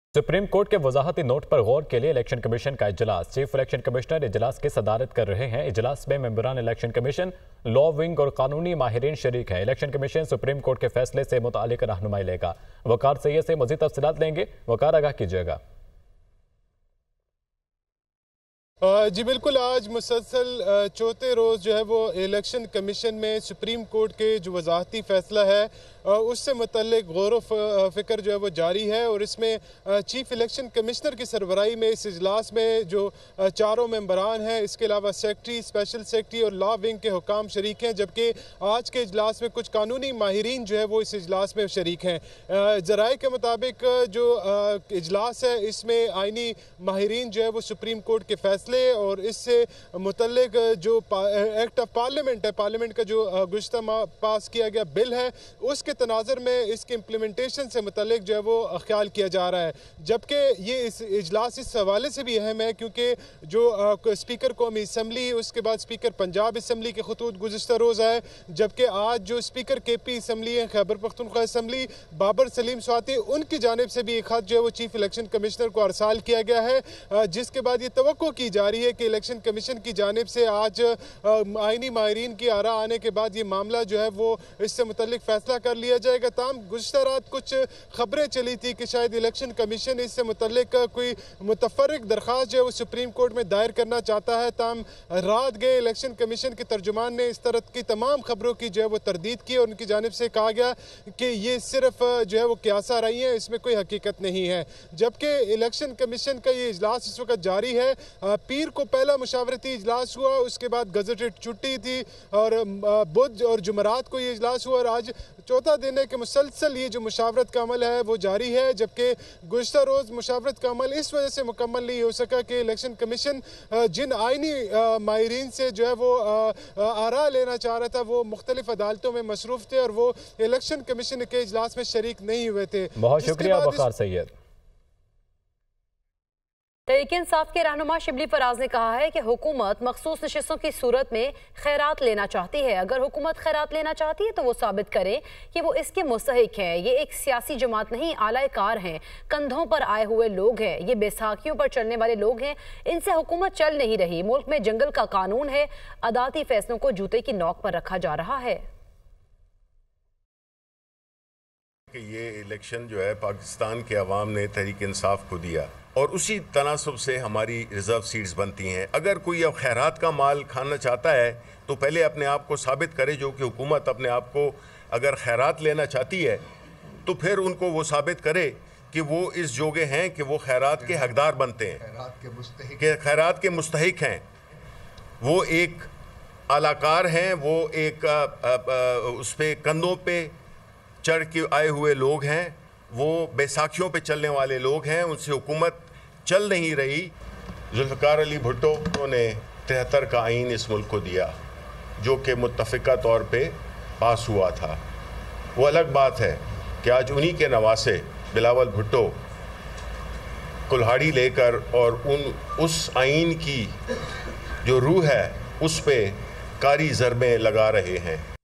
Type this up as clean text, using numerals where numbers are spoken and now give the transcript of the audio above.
Supreme court के वजाहती note पर गौर के लिए इलेक्शन कमीशन का इजलास। चीफ इलेक्शन कमिश्नर इजलास की सदारत कर रहे हैं। इजलास में मेंबरान इलेक्शन कमीशन, लॉ विंग और कानूनी माहिरीन शरीक है। इलेक्शन कमीशन सुप्रीम कोर्ट के फैसले से मुतालिक रहनुमाई लेगा। वकार सैयद से मजीद तफसीलात लेंगे। वकार, आगाह कीजिएगा। जी बिल्कुल, आज मुसलसल चौथे रोज़ जो है वो इलेक्शन कमीशन में सुप्रीम कोर्ट के जो वजाहती फ़ैसला है उससे मुतल्लिक गौर फ़िक्र जो है वो जारी है। और इसमें चीफ इलेक्शन कमिश्नर की सरबराही में इस इजलास में जो चारों मेंबरान हैं, इसके अलावा सेक्रेटरी, स्पेशल सेक्रेटरी और लॉ विंग के हुकाम शरीक हैं। जबकि आज के इजलास में कुछ कानूनी माहिरीन जो है वो इस इजलास में शरीक हैं। ज़राए के मुताबिक जो इजलास है इसमें आइनी माहिरीन जो है वो सुप्रीम कोर्ट के फैसले और इससे मुतल्लिक जो एक्ट ऑफ पार्लियामेंट है, पार्लियामेंट का जो गुज़श्ता माह पास किया गया बिल है, उसके तनाज़ुर में इसके इम्प्लीमेंटेशन से मुतल्लिक जो है वो ख्याल किया जा रहा है। जबकि ये इस इजलास इस हवाले से भी अहम है क्योंकि जो स्पीकर कौमी असम्बली, उसके बाद स्पीकर पंजाब असम्बली के खतूत गुज़श्ता रोज़ है। जबकि आज जो स्पीकर KP असम्बली है, खैबर पख्तूनख्वा असम्बली, बाबर सलीम स्वाति, उनकी जानिब से भी एक खत जो है वो चीफ इलेक्शन कमिश्नर को अरसाल किया गया है, जिसके बाद ये तवक्को की जा रही है कि इलेक्शन कमीशन की जानिब से आज आइनी माहिरीन की आरा आने के बाद ये मामला जो है वो इससे मुतल्लिक फैसला कर लिया जाएगा। ताम गुज़श्ता रात कुछ खबरें चली थी कि शायद इलेक्शन कमीशन इससे मुतल्लिक कोई मुतफर्रिक दरख्वास्त जो है वो सुप्रीम कोर्ट में दायर करना चाहता है। ताम रात गए इलेक्शन कमीशन के तर्जुमान ने इस तरह की तमाम खबरों की जो है वो तरदीद की और उनकी जानिब से कहा गया कि ये सिर्फ जो है वो क्यासा रही है, इसमें कोई हकीकत नहीं है। जबकि इलेक्शन कमीशन का ये इजलास इस वक्त जारी है। पीर को पहला मुशावरती इजलास हुआ, उसके बाद गजटेड छुट्टी थी और बुध और जुमरात को ये इजलास हुआ और आज चौथा दिन है कि मुसलसल ये जो मुशावरत का अमल है वो जारी है। जबकि गुज़श्ता रोज़ मुशावरत का अमल इस वजह से मुकम्मल नहीं हो सका कि इलेक्शन कमीशन जिन आइनी माहिरीन से जो है वो आरा लेना चाह रहा था वो मुख्तलिफ अदालतों में मसरूफ़ थे और वो इलेक्शन कमीशन के इजलास में शरीक नहीं हुए थे। बहुत शुक्रिया वकार सैयद। तहरीक-ए-इंसाफ के रहनुमा शिबली फराज ने कहा है कि हुकूमत मखसूस नशिस्तों की सूरत में खैरात लेना चाहती है। अगर हुकूमत खैरात लेना चाहती है तो वो साबित करे कि वो इसके मुस्तहिक है। ये एक सियासी जमात नहीं, आला कार हैं, कंधों पर आए हुए लोग हैं, ये बैसाखियों पर चलने वाले लोग हैं। इनसे हुकूमत चल नहीं रही। मुल्क में जंगल का कानून है, अदालती फैसलों को जूते की नोक पर रखा जा रहा है। कि ये इलेक्शन जो है पाकिस्तान के अवाम ने तहरीक इंसाफ को दिया और उसी तनासब से हमारी रिज़र्व सीट्स बनती हैं। अगर कोई अब खैरात का माल खाना चाहता है तो पहले अपने आप को साबित करे। जो कि हुकूमत अपने आप को अगर खैरात लेना चाहती है तो फिर उनको वो साबित करे कि वो इस जोगे हैं कि वो खैरात के हकदार बनते हैं, खैरात के मुस्तहिक हैं। वो एक आलाकार हैं, वो एक उस पर कंधों पे चढ़ के आए हुए लोग हैं, वो बैसाखियों पे चलने वाले लोग हैं। उनसे हुकूमत चल नहीं रही। जुल्फ़िकार अली भुट्टो ने 73 का आइन इस मुल्क को दिया जो कि मुत्तफ़िका तौर पे पास हुआ था। वो अलग बात है कि आज उन्हीं के नवासे बिलावल भुट्टो कुल्हाड़ी लेकर और उस आइन की जो रूह है उस पे कारी ज़रबें लगा रहे हैं।